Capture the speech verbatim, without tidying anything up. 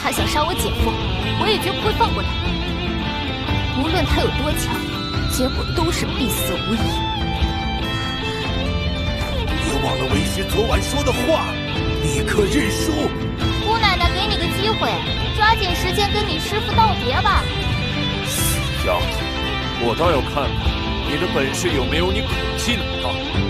他想杀我姐夫，我也绝不会放过他。无论他有多强，结果都是必死无疑。 别忘了为师昨晚说的话，立刻认输。 姑奶奶给你个机会，抓紧时间跟你师父道别吧。 死丫头，我倒要看看你的本事有没有你可气那么大。